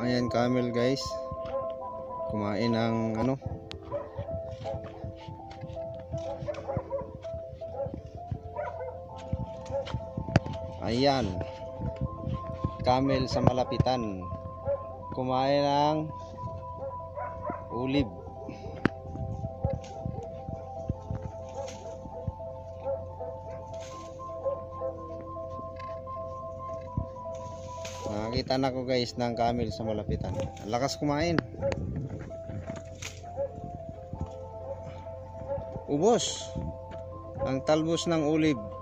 Ayan, camel guys, kumain ng ano, ayan, camel sa malapitan, kumain ng ulib. Nakakita na ko guys ng camel sa malapitan. Ang lakas kumain. Ubos ang talbos ng ulib.